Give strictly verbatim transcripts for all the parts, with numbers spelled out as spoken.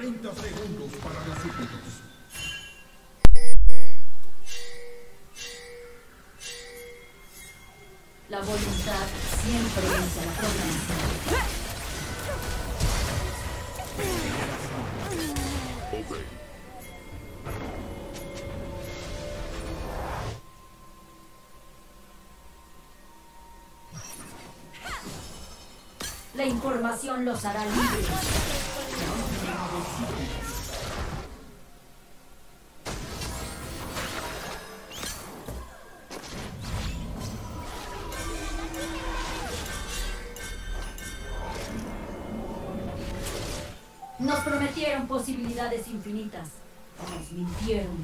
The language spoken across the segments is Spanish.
treinta segundos para los súbditos. La voluntad siempre vence a la programación. La información los hará libres. Nos prometieron posibilidades infinitas. Nos mintieron.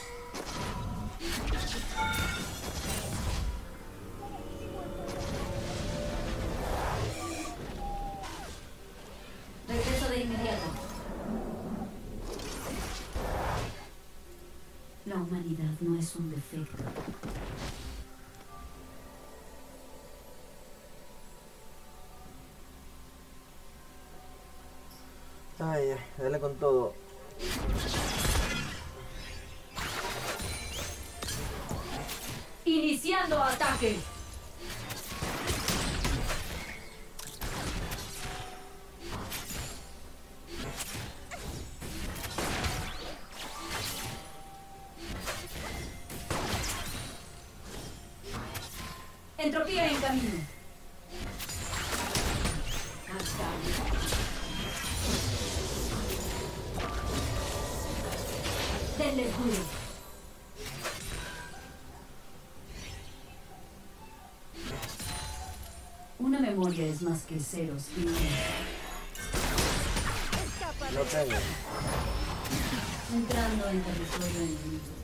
Regreso de inmediato. La humanidad no es un defecto. Ay, ay, dale con todo. Iniciando ataque. Entropía en camino. Denles duro. Una memoria es más que ceros y unos. No tengo. Entrando en territorio enemigo.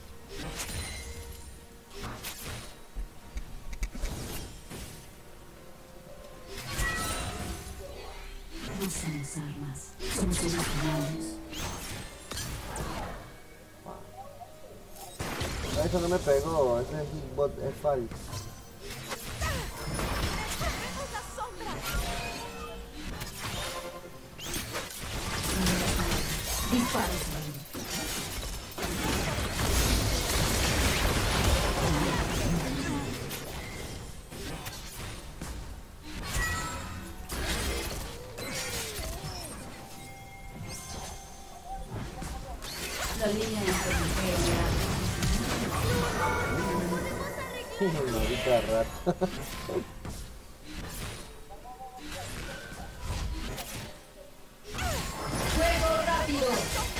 No somos armas, somos seres humanos. Eso no me pegó, ese es bot, es falso. Disparos. La línea intermedia. Maldita rata. ¡Fuego rápido!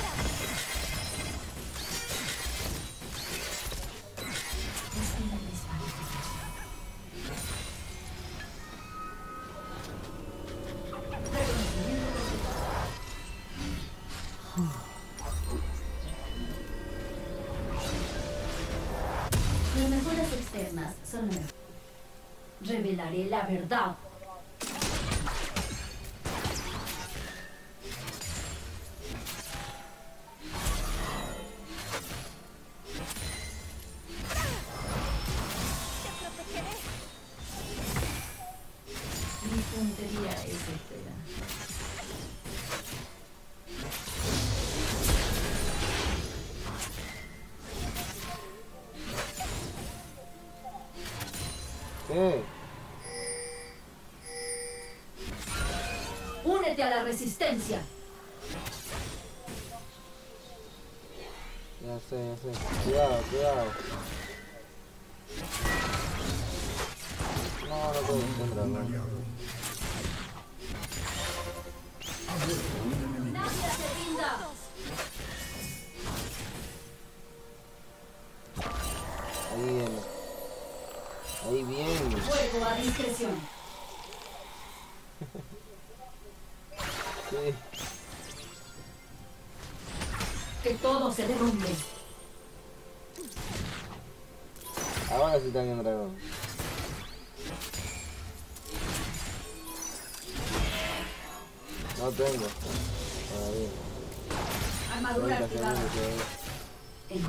Las mejoras externas son lo mejor. Revelaré la verdad. Mi puntería es espera. ¿Qué? Únete a la resistencia. Ya sé, ya sé. Cuidado, cuidado. No, no puedo encontrarlo. Nadie se rinda. Ahí viene. Ahí viene. Fuego a discreción. Sí. Que todo se derrumbe. Ahora sí está bien dragón. No tengo. Todavía. Armadura treinta activada. segundos todavía. En-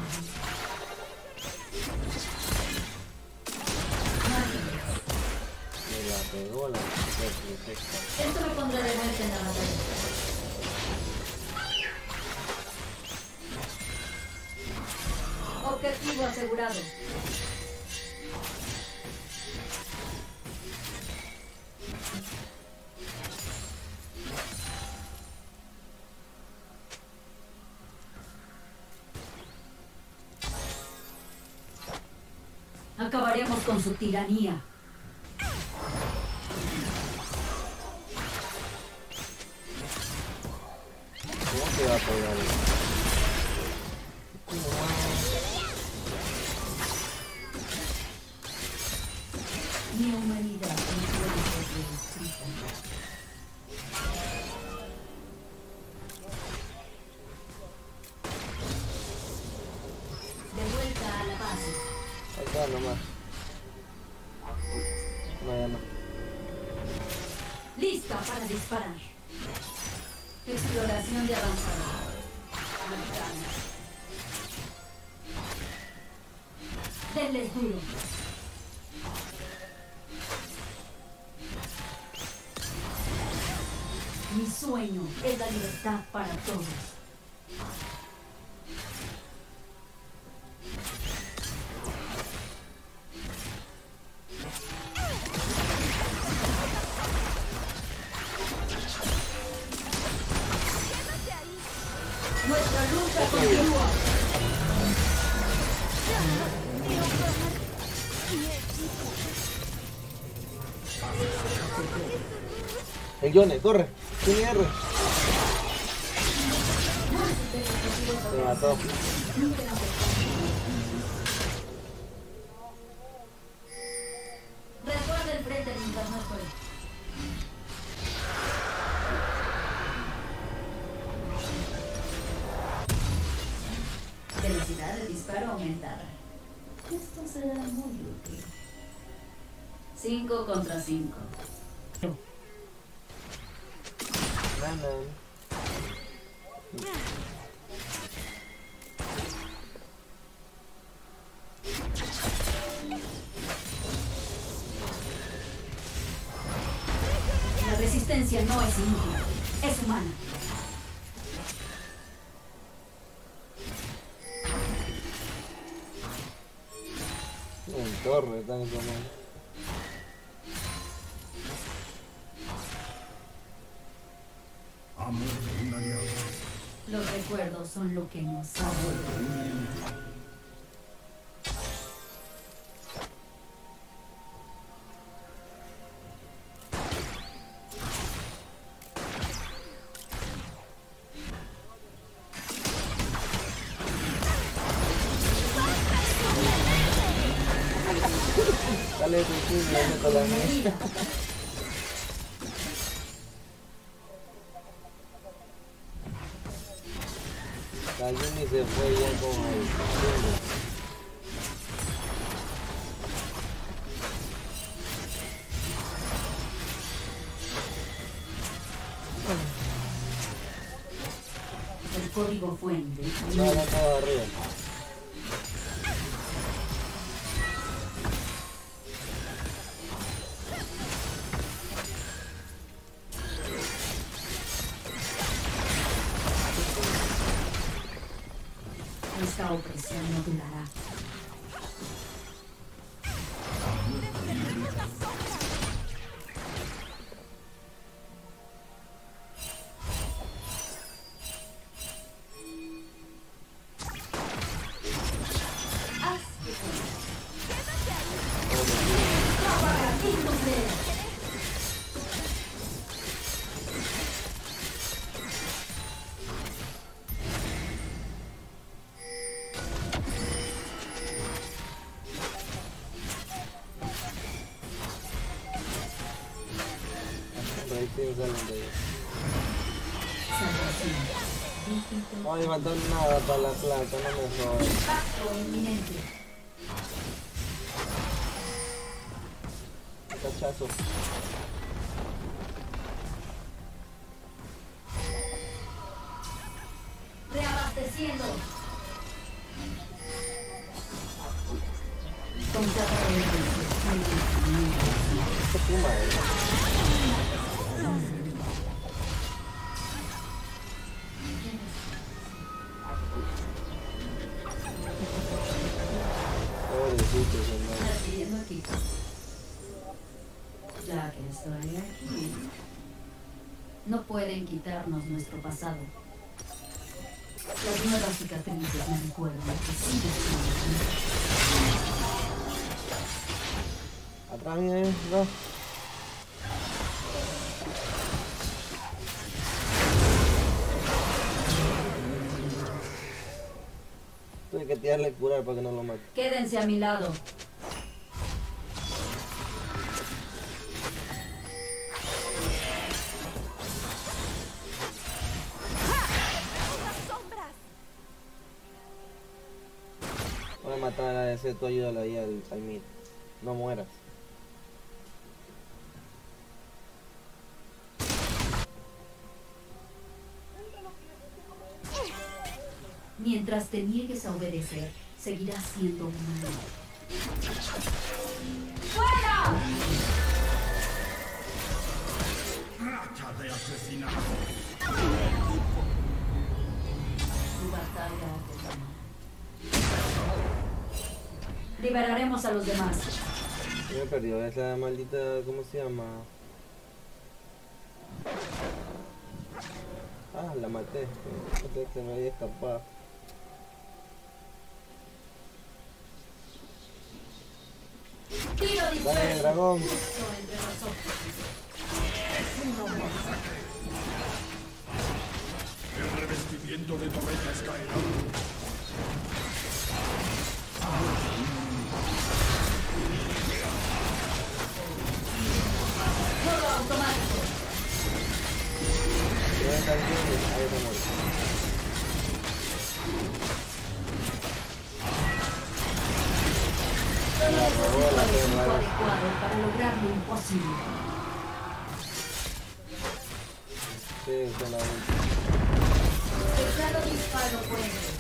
Me la pegó la perfecta. Esto me pondrá de vuelta en la batalla. Objetivo asegurado. Acabaremos con su tiranía. ¿Cómo se va a pegar? Mi humanidad no puede ser descrita. De vuelta a la base. Acá nomás. No, ya no. Lista para disparar. Exploración de avanzada. Americana. Denles duro. Mi sueño es la libertad para todos. Nuestra lucha continúa. El Yone, corre. Tiene R. Se mató. Recuerda el frente de internet. Velocidad de disparo aumentada. Esto será muy útil. Cinco contra cinco. Ganan. La resistencia no es inútil, es humana. En torre están como. Amor de un aliado. Los recuerdos son lo que nos salva. Dale, tu sí, me meto la mía. La Yumi se fue ya con el Yumi. El código fuente. No, no, todo arriba. Esta opresión no durará. Haz que puedas. ¡Apagatíndose! Recién salen de ahí. Salvación. Dígito. No me faltó nada para la plata, no me jodas. Impacto inminente. Cachazo. Reabasteciendo. Con cada Qué puma, eh. estoy aquí. No pueden quitarnos nuestro pasado. Las nuevas cicatrices me recuerdan que sigues siendo. Atrás mío, no. Tuve que tirarle curar para que no lo mate. Quédense a mi lado. Voy a matar a ese, tú ayúdale ahí al, al mid. No mueras. Mientras te niegues a obedecer, seguirás siendo humano. ¡Fuera! Racha de asesinato. Tu batalla ha terminado. Liberaremos a los demás. Me perdió esa maldita, ¿cómo se llama? Ah, la maté. Pensé que me había escapado. Tiro Dale, disperso. dragón. Justo entre nosotros. El revestimiento de torretas caerá. Juego automático. ¿Dónde está el tío? Ahí está muerto. Se la robó la Es el perra. adecuado para lograr lo imposible. Sí, con la ulti. Pesado disparo puente.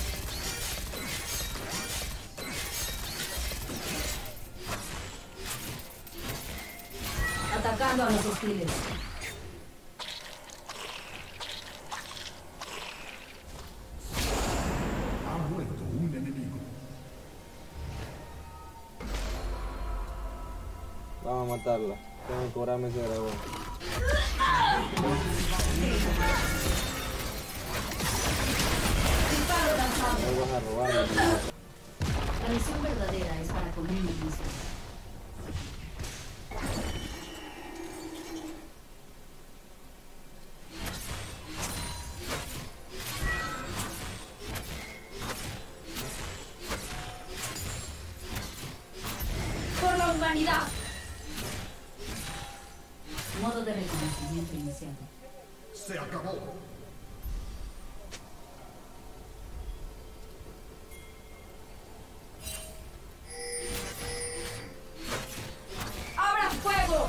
Atacando a los hostiles. Ha muerto un enemigo. Vamos a matarla. Tengo que cobrarme ese dragón. Disparo lanzado. No vas a robarme. La misión verdadera es para conmigo mismo. ¡Por la humanidad! Modo de reconocimiento iniciado. Se acabó. ¡Abran fuego!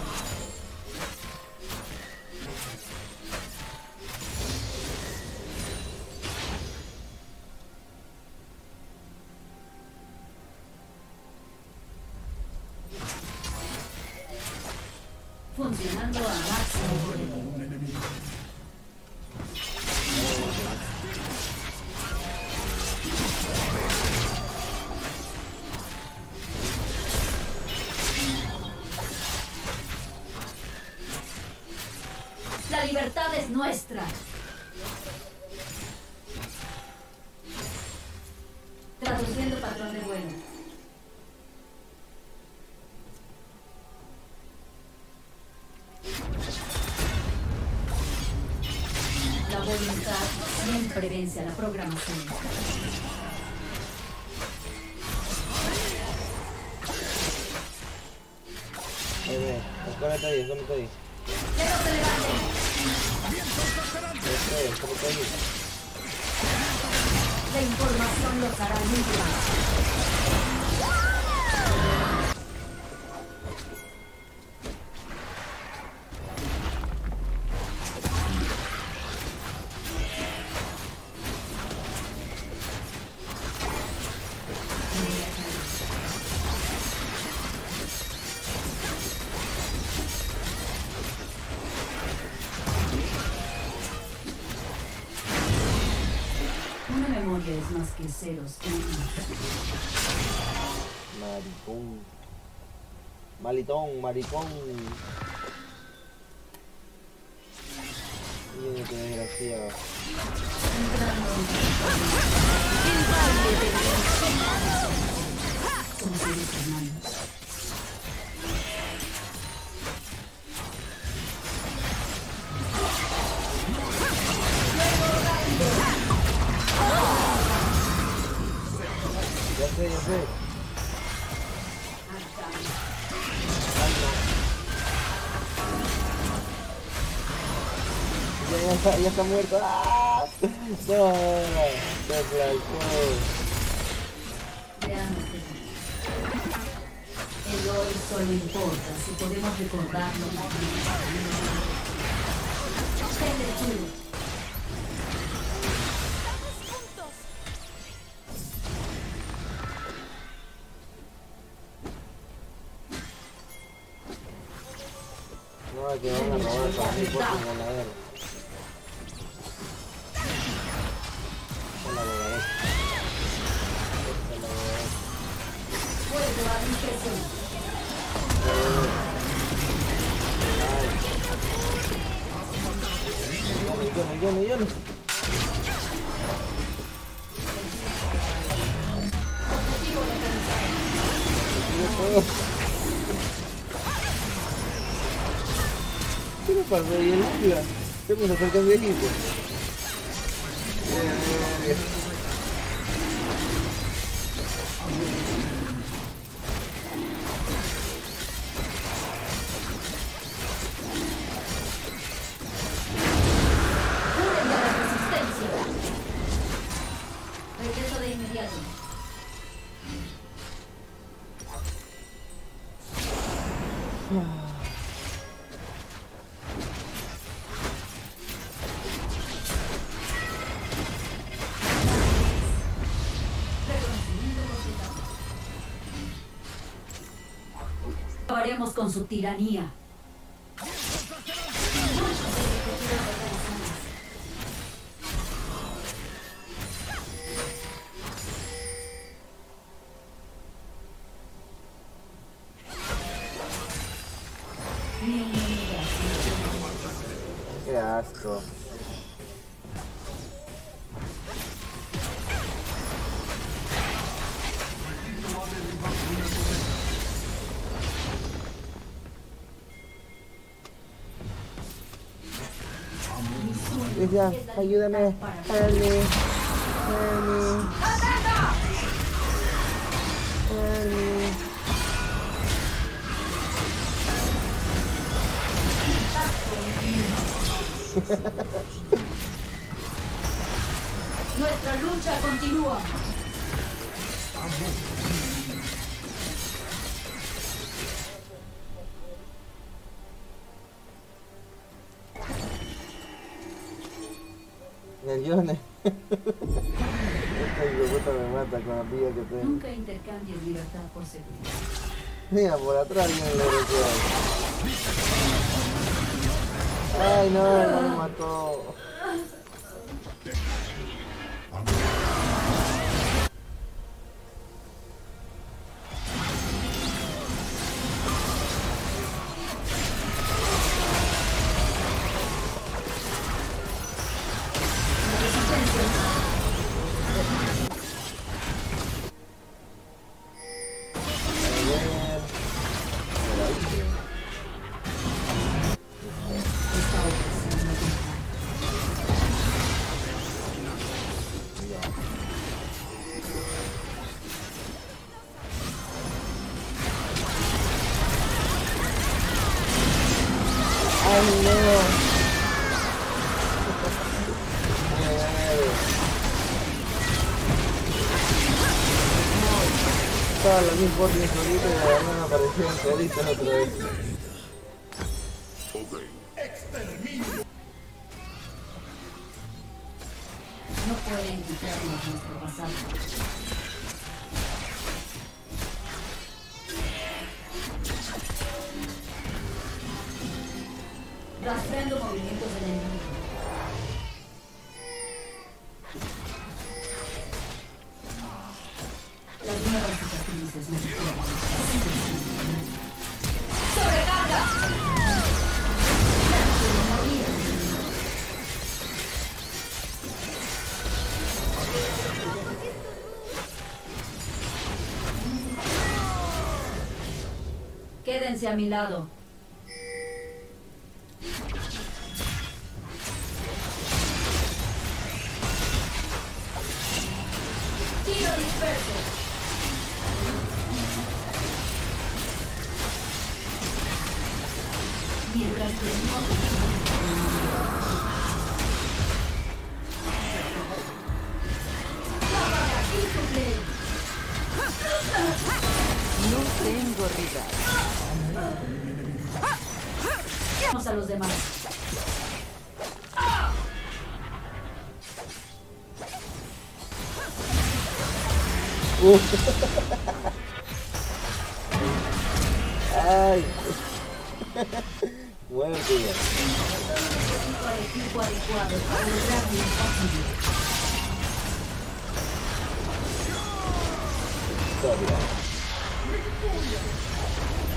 Funcionando a máximo poder. Un enemigo. La libertad es nuestra. Traduciendo patrón de vuelo. La voluntad siempre vence a la programación. Ahí ve. Escóndete ahí, escóndete ahí. ¡Que no se levanten! Este, escóndete ahí. La información los hará libres. Una memoria es más que ceros y unos. Maricón. Malitón, maricón. demasiado. Somos seres humanos. Ya sé, ya sé. Ya, ya está, ya está muerto. ¡Ah! No, se flasheó. Veamos el El hoy solo importa si podemos recordarlo más bien. Ten el escudo. No, que van a robar para mí por mi ganadero. Esta es la bogadera. Esta es la bogadera. Vuelvo a mi presión. Millones, millones, millones. Objetivo localizado. Yo puedo. ¿Qué me pasó ahí el águila? ¿Qué me lo acercan de equipo? Bien, bien, bien. Cúrenme a la resistencia. Regreso de inmediato. Acabaremos con su tiranía. Qué asco. Ya, ayúdame, Help me, help me, help me. Nuestra lucha continúa. El Yone. Esta hijueputa me mata con la pilla que tengo. Nunca intercambies libertad por seguridad. Mira, por atrás viene el desgraciado. Ay, no, no me mató. Ay, no. Estaba la misma por mi solito y de la verdad me aparecieron solitos otra vez. No pueden quitarnos nuestro pasado. Rastreando movimientos del enemigo. Las nuevas cicatrices me recuerdan. ¡Sobrecarga! Morir. Pónganse a mi lado. Tiro disperso. Mientras que No tengo rival. vamos a los demás. Uh. Ay. Muerte ya. Necesito al equipo adecuado para lograr mi objetivo. Todavía.